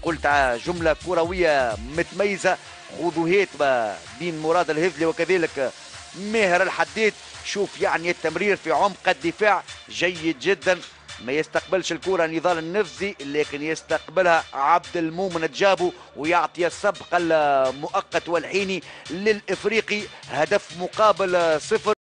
قلت جملة كروية متميزة. خذوهات بين مراد الهذلي وكذلك ماهر الحديد. شوف يعني التمرير في عمق الدفاع جيد جدا، ما يستقبلش الكرة نضال النفسي لكن يستقبلها عبد المؤمن تجابو ويعطي السبق المؤقت والحيني للإفريقي. هدف مقابل 0.